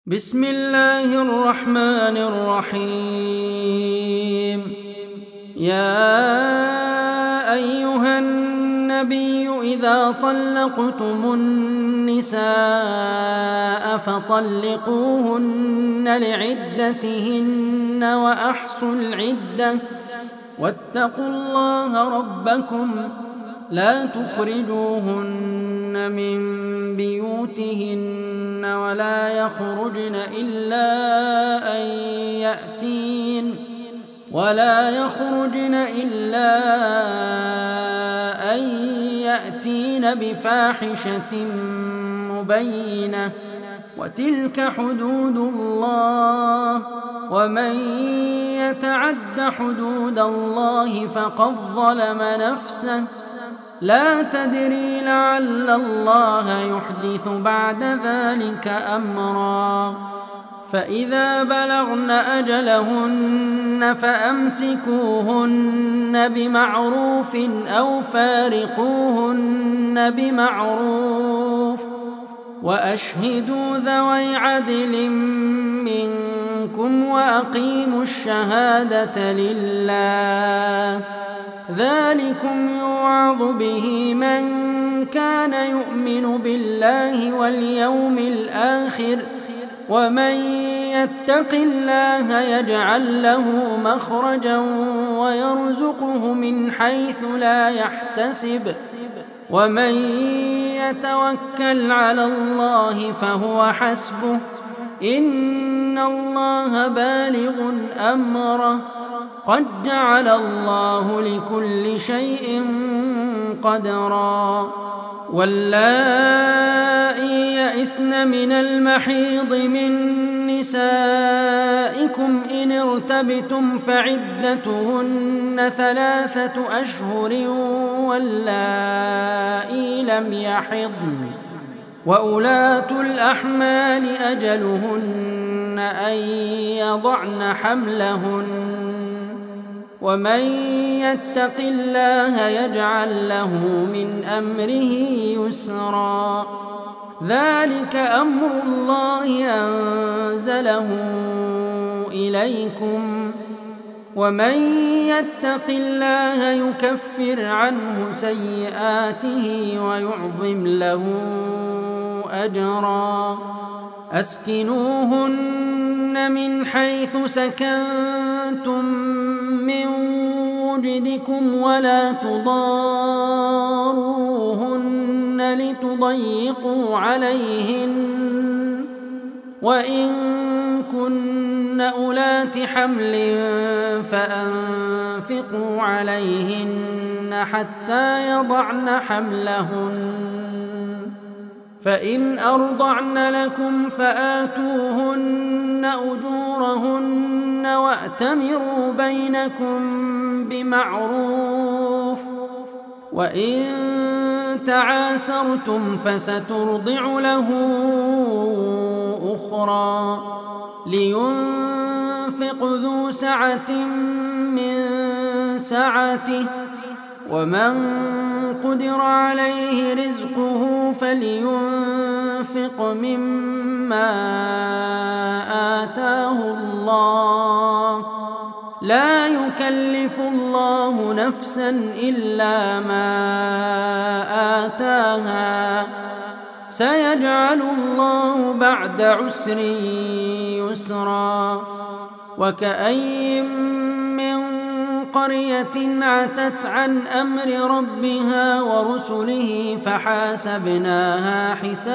بسم الله الرحمن الرحيم. يا أيها النبي إذا طلقتم النساء فطلقوهن لعدتهن وأحصوا العدة واتقوا الله ربكم لا تخرجوهن من بيوتهن ولا يخرجن إلا أن يأتين بفاحشة مبينة وتلك حدود الله ومن يتعد حدود الله فقد ظلم نفسه لا تدري لعل الله يحدث بعد ذلك أمرا. فإذا بلغن أجلهن فأمسكوهن بمعروف أو فارقوهن بمعروف وأشهدوا ذوي عدل منكم وأقيموا الشهادة لله ذلكم يوعظ به من كان يؤمن بالله واليوم الآخر ومن يتق الله يجعل له مخرجا ويرزقه من حيث لا يحتسب ومن يتوكل على الله فهو حسبه إن الله بالغ أمره قد جعل الله لكل شيء قدرا. واللائي يئسن من المحيض من نسائكم إن ارتبتم فعدتهن 3 أشهر واللائي لم يحضن وأولاة الأحمال أجلهن أن يضعن حملهن ومن يتق الله يجعل له من أمره يسرا ذلك أمر الله أنزله إليكم ومن يتق الله يكفر عنه سيئاته ويعظم له أجرا. أسكنوهن من حيث سكنتم من وجدكم ولا تضاروهن لتضيقوا عليهن وإن كن أولات حمل فأنفقوا عليهن حتى يضعن حملهن فإن أرضعن لكم فآتوهن أجورهن وأتمروا بينكم بمعروف وإن تعاسرتم فسترضع له أخرى لينفق ذو سعة من سعته ومن قدر عليه رزقه فلينفق مما آتاه الله لا يكلف الله نفسا إلا ما آتاها سيجعل الله بعد عسر يسرا. وكأي من قرية عتت عن أمر ربها ورسله فحاسبناها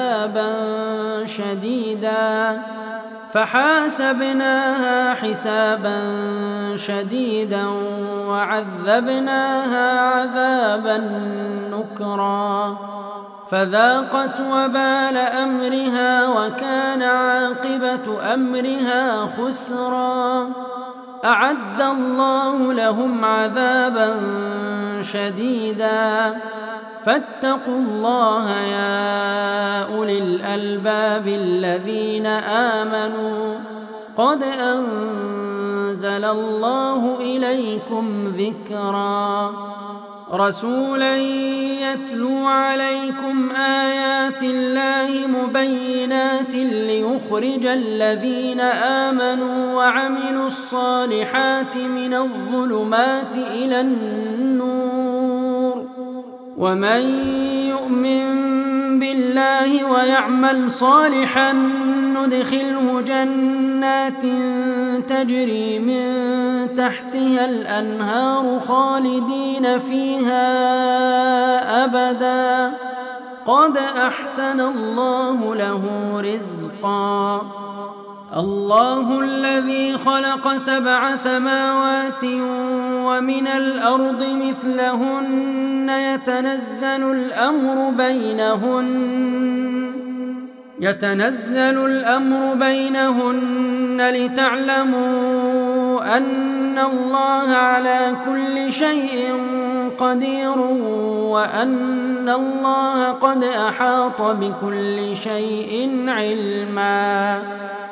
حسابا شديدا وعذبناها عذابا نكرا فذاقت وبال أمرها وكان عاقبة أمرها خسرا. أعد الله لهم عذابا شديدا فاتقوا الله يا أولي الألباب الذين آمنوا قد أنزل الله إليكم ذكرا. رسولا يتلو عليكم آيات الله مبينات ليخرج الذين آمنوا وعملوا الصالحات من الظلمات إلى النور ومن يؤمن بالله ويعمل صالحا ندخله جنات تجري من تحتها الأنهار خالدين فيها أبدا قد أحسن الله له رزقا الله الذي خلق 7 سماوات ومن الأرض مثلهن يتنزل الأمر بينهن لتعلموا أن الله على كل شيء قدير وأن الله قد أحاط بكل شيء علما